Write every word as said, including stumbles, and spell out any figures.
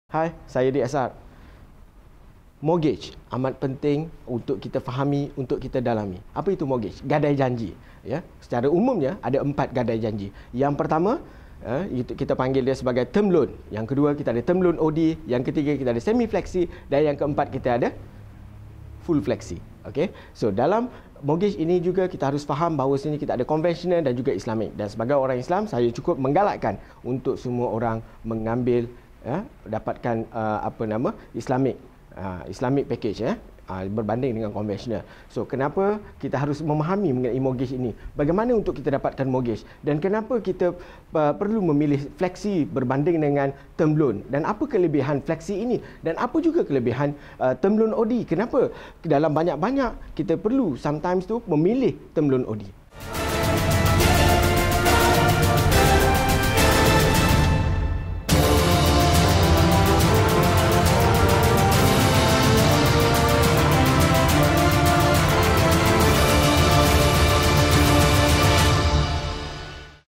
Hai, saya D S R. Mortgage amat penting untuk kita fahami, untuk kita dalami. Apa itu mortgage? Gadai janji. Ya, secara umumnya ada empat gadai janji. Yang pertama, ya, itu kita panggil dia sebagai term loan. Yang kedua kita ada term loan O D. Yang ketiga kita ada semi flexi dan yang keempat kita ada full flexi. Okey. So dalam mortgage ini juga kita harus faham bahawa sini kita ada konvensional dan juga Islamik. Dan sebagai orang Islam, saya cukup menggalakkan untuk semua orang mengambil ya, dapatkan uh, apa nama Islamic uh, Islamic package ya, uh, berbanding dengan konvensional. So kenapa kita harus memahami mengenai mortgage ini? Bagaimana untuk kita dapatkan mortgage dan kenapa kita uh, perlu memilih flexi berbanding dengan term loan dan apa kelebihan flexi ini dan apa juga kelebihan uh, term loan O D? Kenapa dalam banyak-banyak kita perlu sometimes tu memilih term loan O D?